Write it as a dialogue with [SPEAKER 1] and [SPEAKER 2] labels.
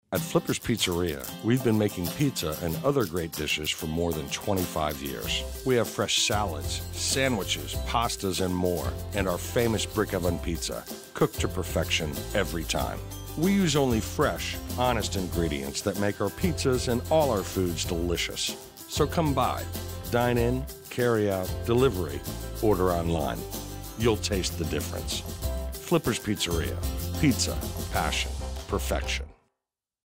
[SPEAKER 1] At Flipper's Pizzeria, we've been making pizza and other great dishes for more than 25 years. We have fresh salads, sandwiches, pastas, and more, and our famous brick oven pizza, cooked to perfection every time. We use only fresh, honest ingredients that make our pizzas and all our foods delicious. So come by, dine in, carry out, delivery, order online. You'll taste the difference. Flipper's Pizzeria. Pizza, passion, perfection.